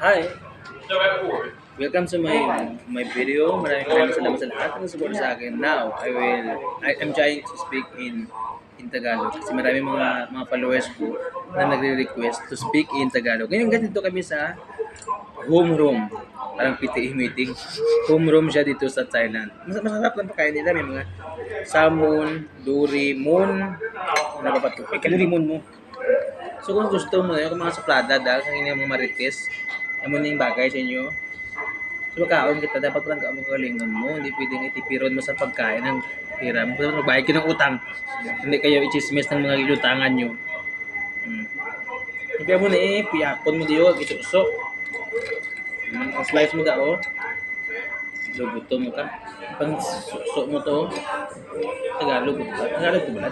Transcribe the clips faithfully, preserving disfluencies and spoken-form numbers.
Hi! Welcome to my my video. Maraming maraming salamat sa lahat ng support sa akin. Now, I will I am trying to speak in in Tagalog kasi maraming mga mga followers ko na nagre-request to speak in Tagalog. Ngayon ganito kami sa home room. Parang P T A meeting. Home room siya dito sa Thailand. Mas masarap lang pakain nila. May mga salmon, dorimon, ano ba ba ito? Eh, kalorimon mo. So kung gusto mo, yung mga suplada dahil sa inyong mga marites, yan mo na yung bagay sa inyo. So magkaon kita, dapat palang ka magalingon mo. Hindi pwedeng itipiron mo sa pagkain ng hiram. Dapat magbayad ka ng utang. Hindi kayo i-chismis ng mga ilutangan nyo. Hmm. Kaya mo na eh, piyakon mo diyo, isusok. Hmm. Slice mo dao. Lubuto mo ka. Pang susok mo to. Tagalog mo ba? Tagalog mo ba?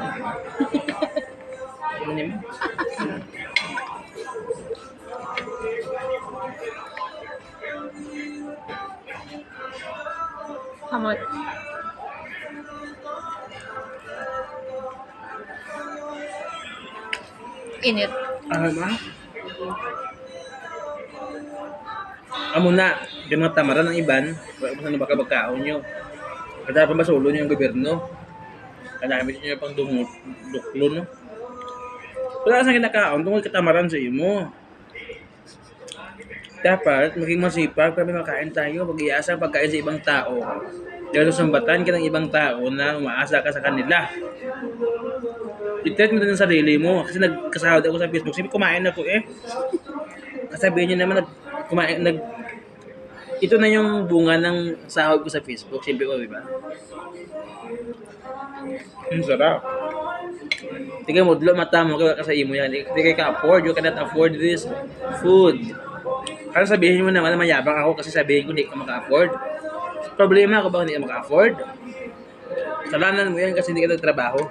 Ano niya mo? Hamot. Init. Ah, ma? Amo na, di mga tamaran ng iban, wala mo sa baka magkaon nyo. Kada pa masulo nyo yung gobyerno. Kadamit nyo pang dumut, duklo, no? Wala sa kinakaon, tungkol katamaran sa imo. Dapat maging masipag para makain tayo, pag-iasa ang pagkain sa ibang tao. Dahil sumbatan ka ng ibang tao na umaasa ka sa kanila. I-treat mo din ang sarili mo. Kasi nagkasahod ako sa Facebook. Sabi, kumain ako eh. Kasabihin nyo naman, nag, kumain, nag, ito na yung bunga ng sahod ko sa Facebook. Siyempre ko, diba? Ang sarap. Tingnan mo, dilo mata mo ka sa imo yan. Hindi ka afford, you cannot afford this food. Para sabihin mo naman na mayabang ako kasi sabihin ko hindi ka maka-afford. Problema ko ba hindi ka maka-afford? Salanan mo yan kasi hindi ka nagtrabaho.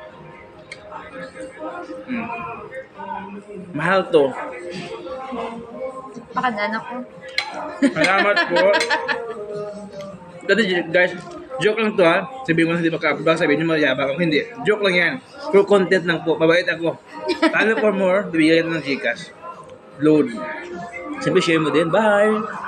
Hmm. Mahal to. Pakadaan ako. Salamat po. Dati guys, joke lang to ha. Sabihin mo na hindi maka-afford. Baka sabihin nyo mayabang ako. Hindi. Joke lang yan. True content lang po. Mabait ako. Kala for more, bibigyan kita ng Gcash. Load. Siyempre share mo din. Bye!